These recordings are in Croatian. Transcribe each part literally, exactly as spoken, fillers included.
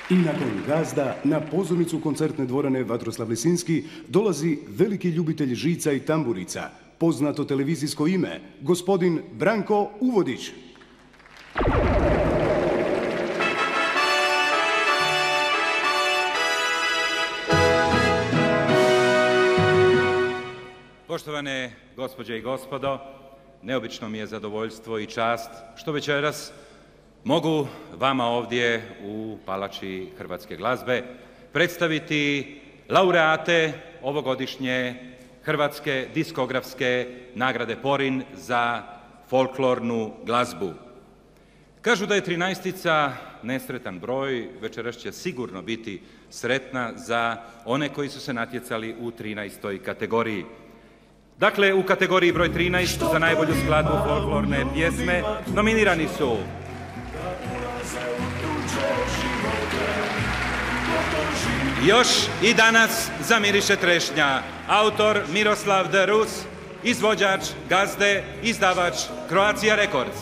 I nakon Gazda na pozornicu koncertne dvorane Vatroslav Lisinski dolazi veliki ljubitelj žica i tamburica, poznato televizijsko ime, gospodin Branko Uvodić. Poštovane gospođe i gospodo, neobično mi je zadovoljstvo i čast što večeras mogu vama ovdje u Palači hrvatske glazbe predstaviti laureate ovogodišnje Hrvatske diskografske nagrade Porin za folklornu glazbu. Kažu da je trinaestica nesretan broj, večeras će sigurno biti sretna za one koji su se natjecali u trinaestoj kategoriji. Dakle, u kategoriji broj trinaest za najbolju skladbu folklorne pjesme nominirani su Još i danas zamiriše trešnja, autor Miroslav D. Rus, izvođač Gazde, izdavač Croatia Records.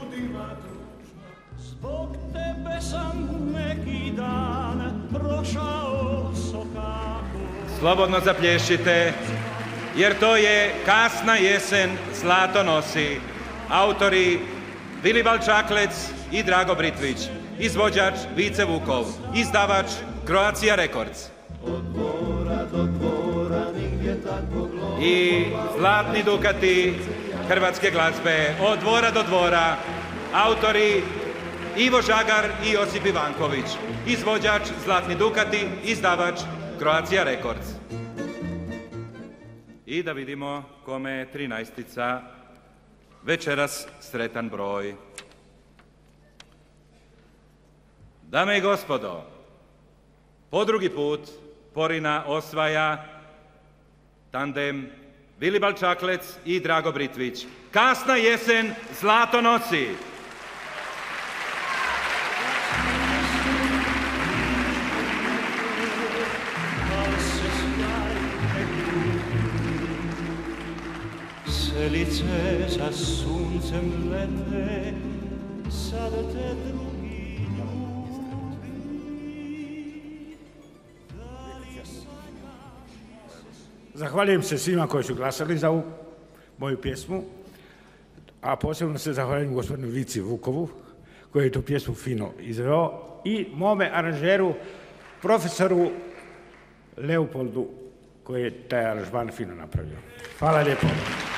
Zbog tebe sam neki dan prošao sokako. Slobodno zaplješćite, jer to je Kasna jesen zlato nosi. Autori Vilibald Čaklec i Drago Britvić, izvođač Vice Vukov, izdavač Croatia Records. I zlatni dukati hrvatske glazbe od dvora do dvora, autori Ivo Žagar i Josip Ivanković, izvođač zlatni dukati, izdavač Croatia Records. I da vidimo kome je trinaestica večeras sretan broj. Dame i gospodo, po drugi put Porina osvaja tandem Vilibald Čaklec i Drago Britvić. Kasna jesen zlato nosi. Selice za suncem lete, sad te drugi ljubi. Zahvaljujem se svima koji su glasali za ovu moju pjesmu, a posebno se zahvaljujem gospodinu Vici Vukovu koji je tu pjesmu fino izveo i mome aranžeru, profesoru Leopoldu koji je taj aranžman fino napravio. Hvala lijepo.